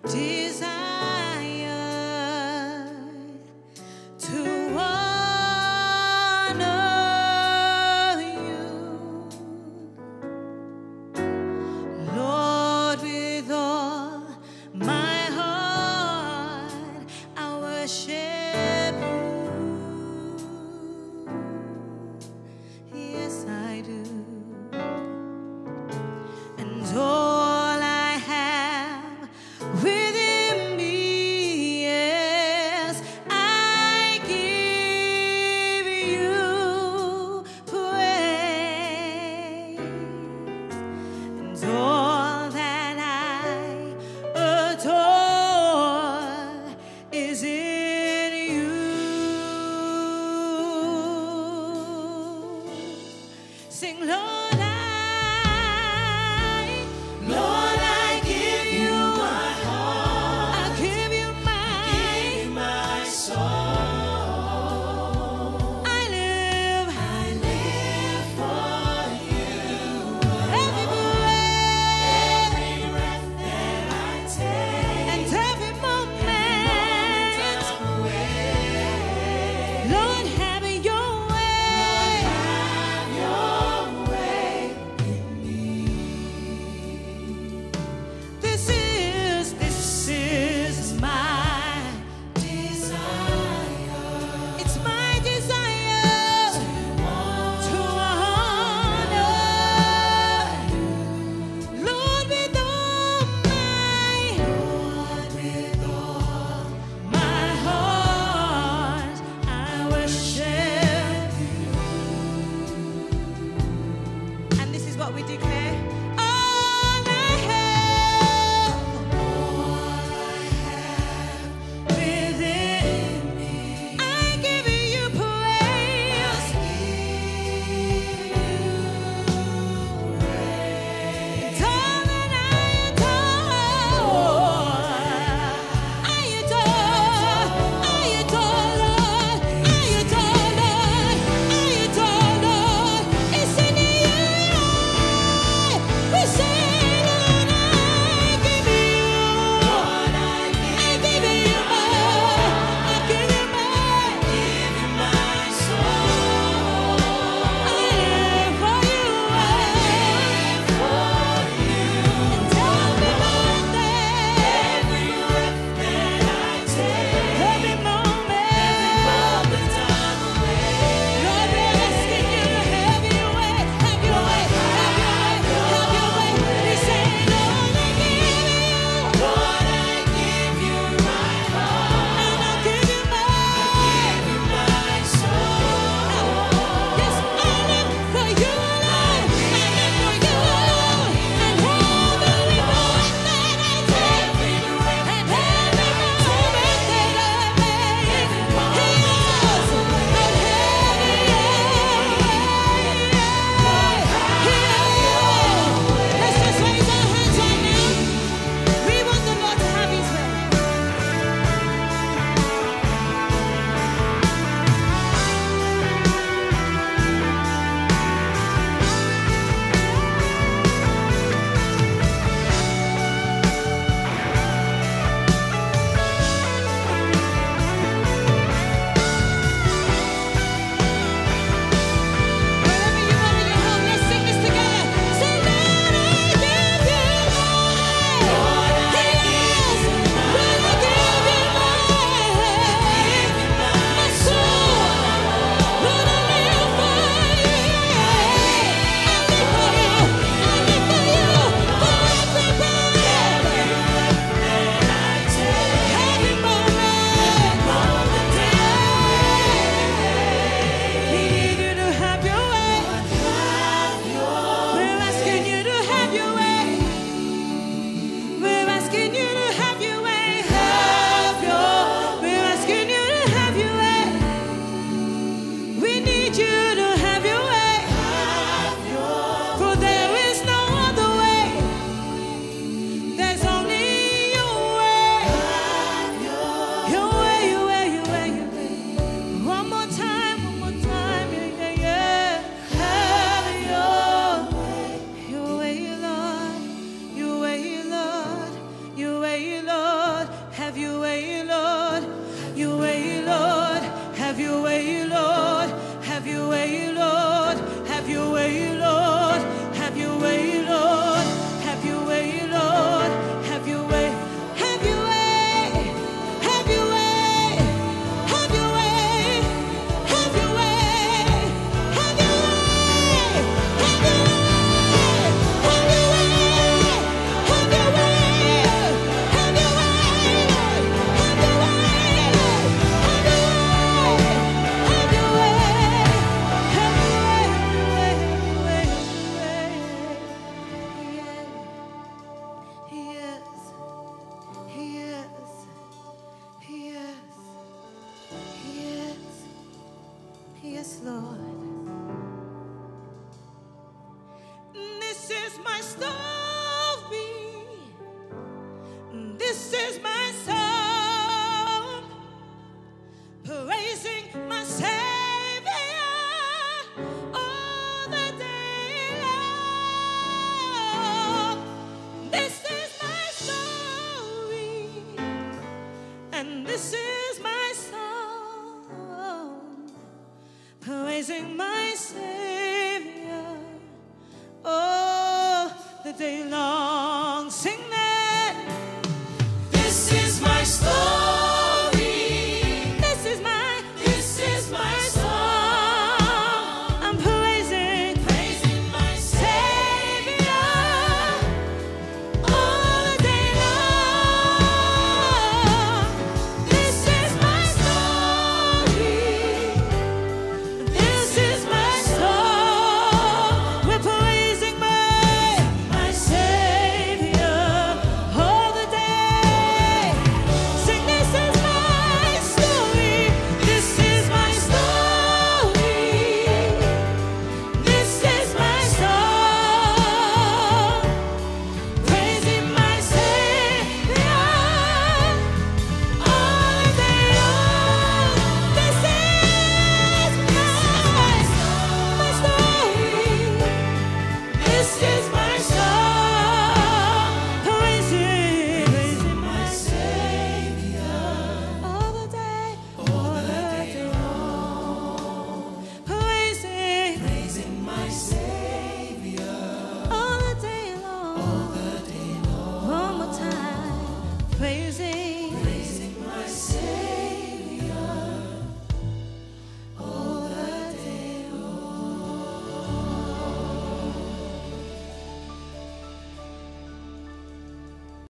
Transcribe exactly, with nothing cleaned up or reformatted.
desire to honor you, Lord, with all my heart I worship you. Yes, I do. And all I have within praising my Savior, oh, the day long. Sing that. This is my story. This is my, this is my song. I'm praising, praising my Savior all the day long. This is my story. This is my song. We're praising my, my Savior all the day. Sing, this is my story. This is my story. This is my song. Praising my Savior all the day long. This is my, my story. This is my song. Praising, praising my Savior all the day, all the day long. Praising, praising my Savior all the day long, all the day long. One more time. Praising,